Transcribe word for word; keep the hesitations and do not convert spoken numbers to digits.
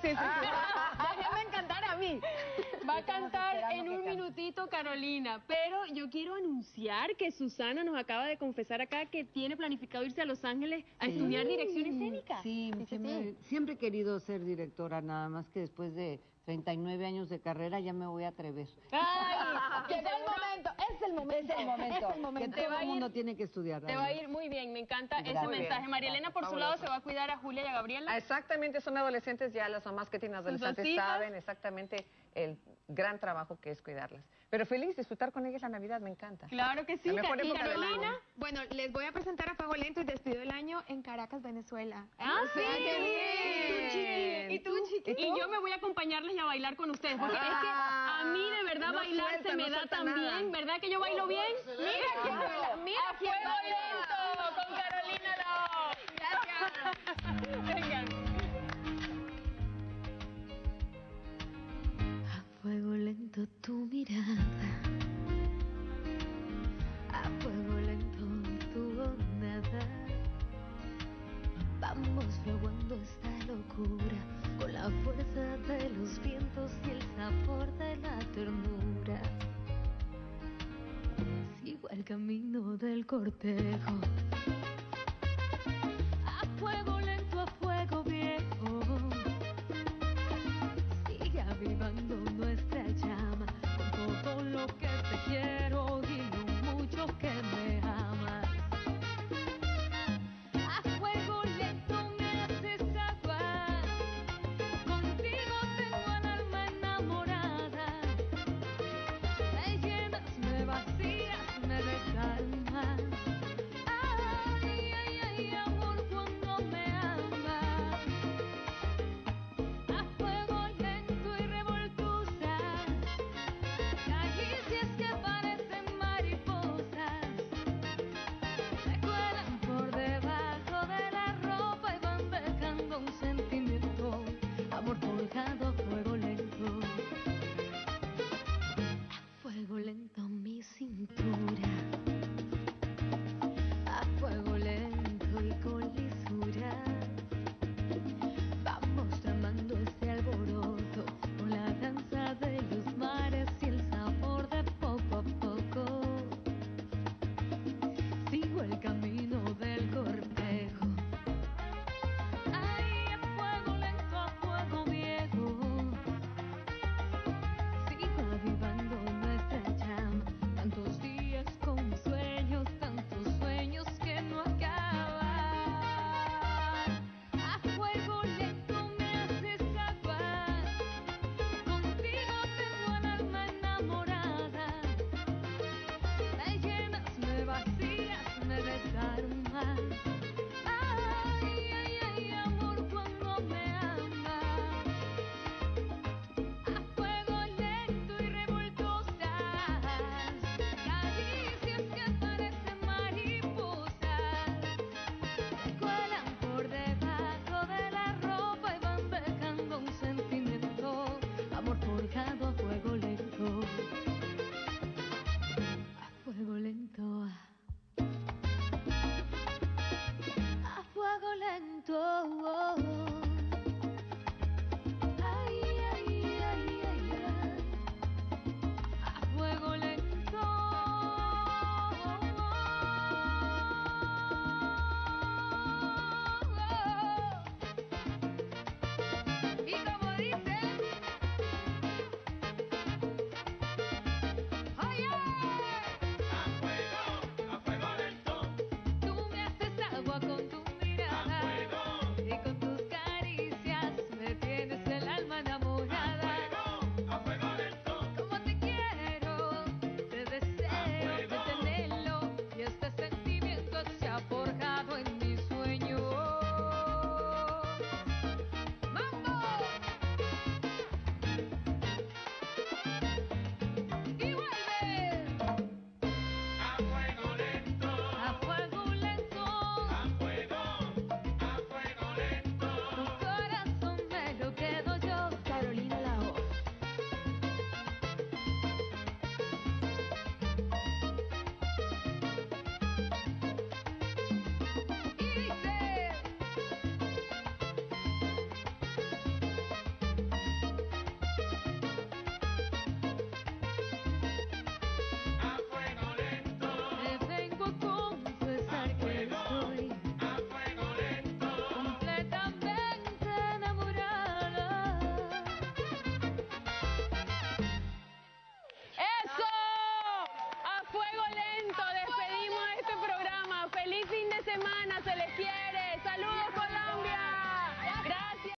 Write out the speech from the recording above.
sí, sí. Déjenme cantar a mí. Va a cantar en un minutito Carolina, pero yo quiero anunciar que Susana nos acaba de confesar acá que tiene planificado irse a Los Ángeles a Sí. estudiar dirección escénica. Sí, Sí, sí, siempre, siempre he querido ser directora, nada más que después de treinta y nueve años de carrera ya me voy a atrever. Ay, llegó el momento, es el momento. Es el momento. Es el momento. Que todo va a el ir- mundo tiene que estudiar. Te va a además. ir muy bien, me encanta ese Gracias. mensaje. Muy María bien. Elena, por su Fabuloso. lado, se va a cuidar a Julia y a Gabriela. Ah, exactamente, son adolescentes ya, las mamás que tienen adolescentes hijas. saben exactamente el gran trabajo que es cuidarlas. Pero feliz, disfrutar con ellas la Navidad, me encanta. Claro que sí. La mejor ¿Y época del Carolina? año. Bueno, les voy a presentar a Fuego Lento y despido el año en Caracas, Venezuela. Ah, sí. bien. ¿Y tú, chiqui? ¿Y tú? Y yo me voy a acompañarles y a bailar con ustedes, porque es que a mí de verdad No bailar suelta, se me no da suelta tan nada. bien, ¿verdad que yo bailo bien? Mira quién baila, mira ¡A quién fuego baila. lento con Carolina Love! Gracias. Vengan. A fuego lento tu mirada, a fuego lento tu ondada. Vamos fraguando esta locura con la fuerza de los vientos y el sabor de la ternura. Sigo el camino del cortejo. A fuego lento, a fuego viejo. Sigue avivando nuestra llama con todo lo que te quiero y lo mucho que me amas. A fuego lento me haces agua, contigo tengo el alma enamorada. Me llenas, me vacías, me desarmas. Ay, semana, se les quiere.